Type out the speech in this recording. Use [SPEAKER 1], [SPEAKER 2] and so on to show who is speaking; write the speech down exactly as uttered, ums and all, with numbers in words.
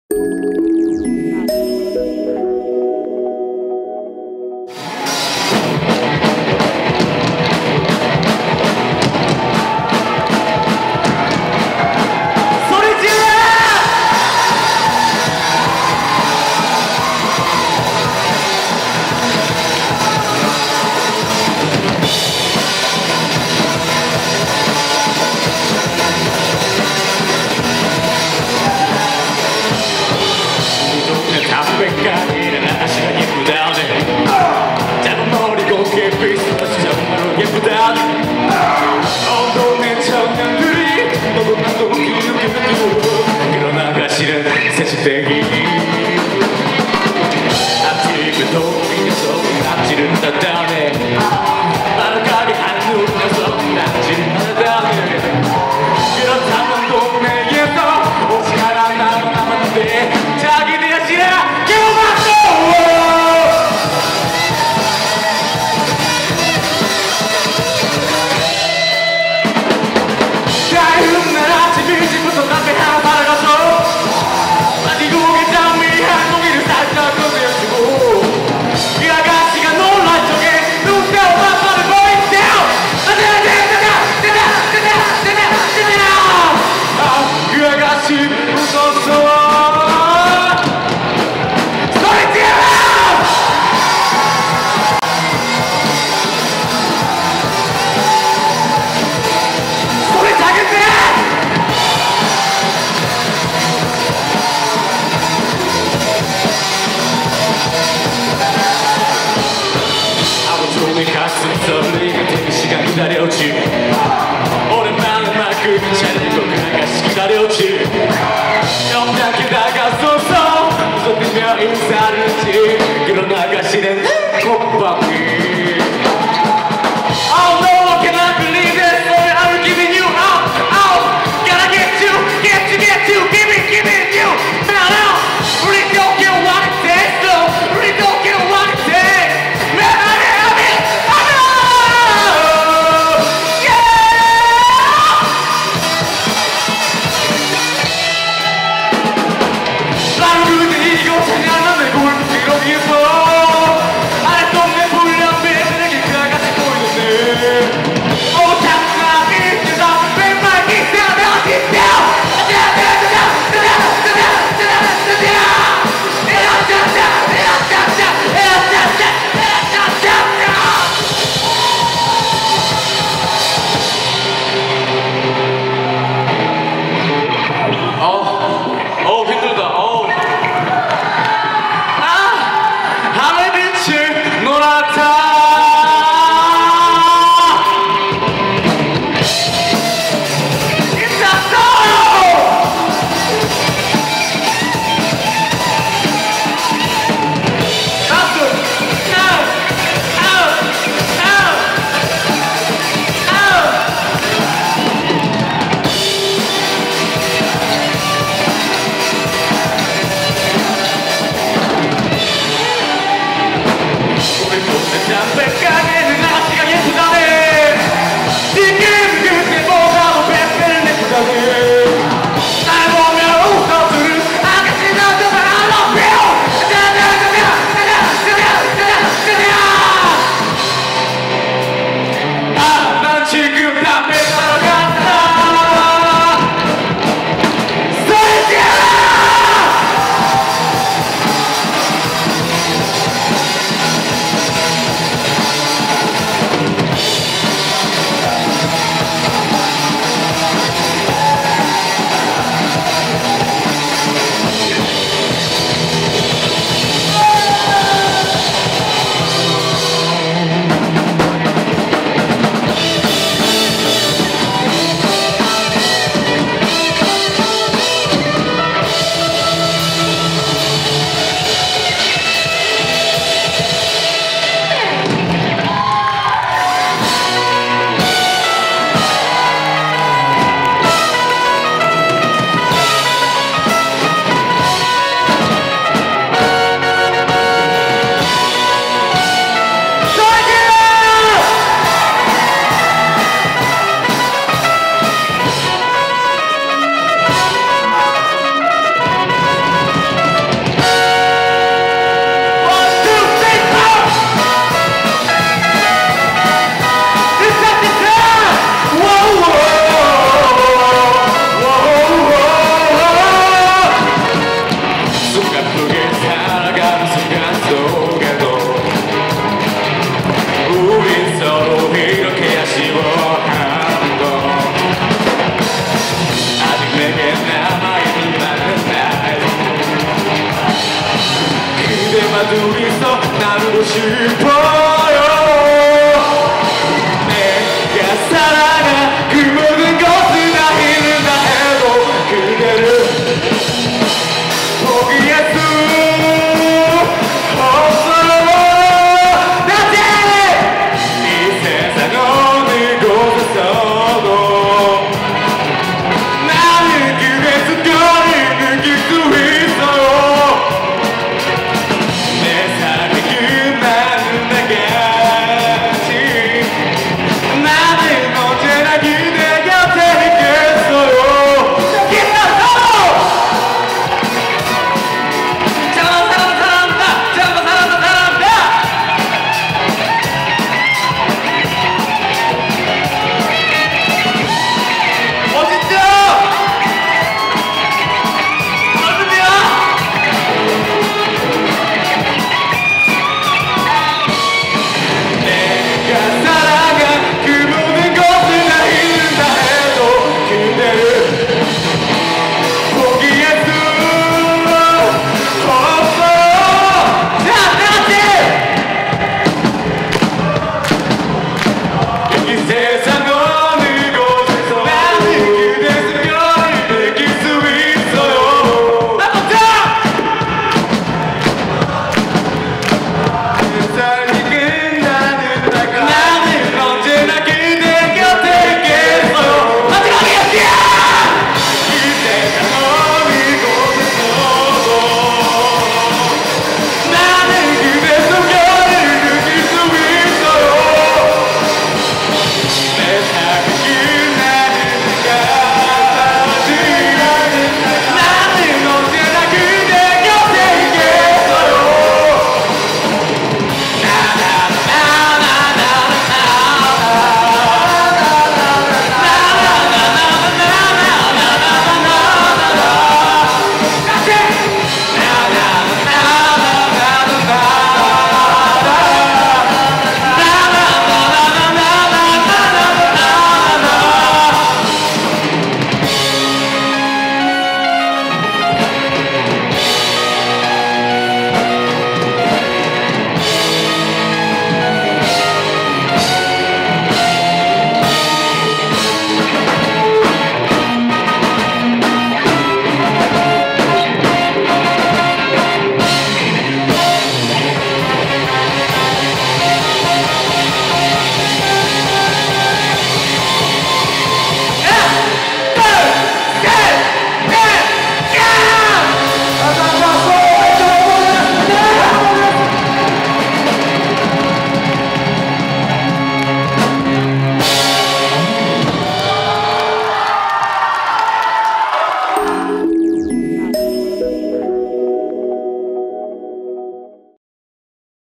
[SPEAKER 1] 새침대기 앞집을 돌리면서 낙지를 하다네 바람가게 한눈 녀석 낙지를 하다네 그렇다면 동네에서 오직 하나 남아 남았는데 자기들 싫어 개우맞고 다음 날 아침 일찍부터 담배 하나 말아가서 가슴 떨리게 되는 시간 기다렸지 오랜만에 만큼 잘리고 그 아가씨 기다렸지 영장게 다가서서 웃어대며 인사를 했지 그런 아가씨는 콧방귀 Oh no, I cannot believe this story I'm giving you out, out Gotta get you, get you, get you Give it, give it, you Now, now Really don't get what it takes though Really don't get what it takes Man, I have it 이곳에 나는 내 골프 뒤로 기뻐 아랫동네 둘이서 나누고 싶어